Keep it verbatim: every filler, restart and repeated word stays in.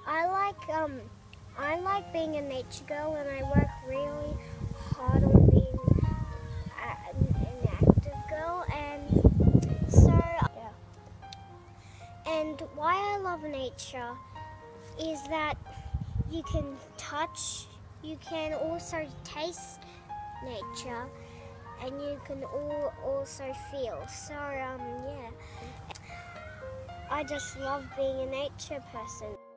I like um, I like being a nature girl, and I work really hard on being a, an active girl. And so, yeah. And why I love nature is that you can touch, you can also taste nature, and you can all also feel. So um, yeah, I just love being a nature person.